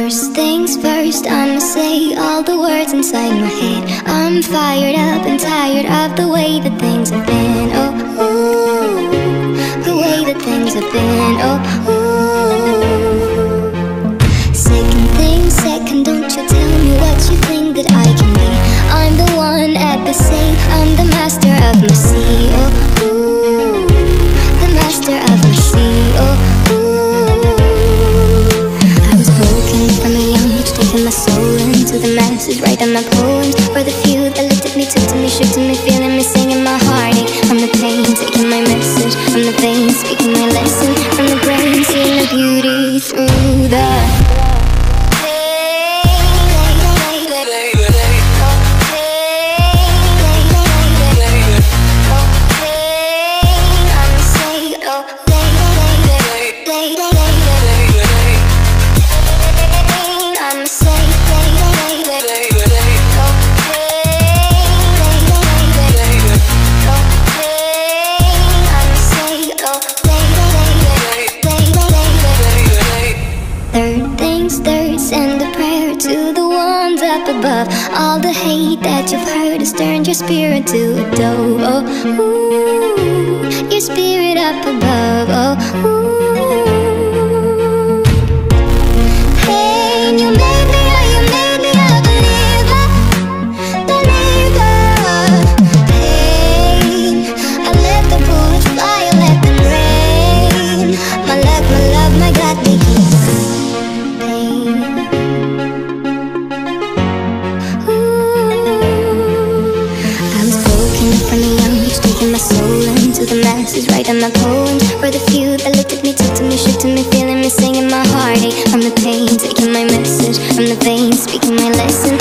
First things first, I'ma say all the words inside my head. I'm fired up and tired of the way that things have been. Oh, ooh, the way that things have been. Oh, ooh. Second thing second, don't you tell me what you think that I can be. I'm the one at the sea, I'm the master of my sea. Oh, ooh, the master of my sea. Oh, taking my soul into the masses, writing my poems for the few that looked at me, took to me, shook to me, feeling me, singing my heartache. From the pain, taking my message from the veins, speaking my lesson from the brain, seeing the beauty through the send a prayer to the ones up above. All the hate that you've heard has turned your spirit to a dove. Oh, ooh, your spirit up above. Oh, ooh. Pain, you made me, oh, you made me a believer, believer. Pain, I let the bullets fly, I let them rain. My luck, my love, my God, they keep my soul into the masses, writing my poems for the few that looked at me, took to me, shook to me, feeling me, singing my heartache from the pain, taking my message from the veins, speaking my lesson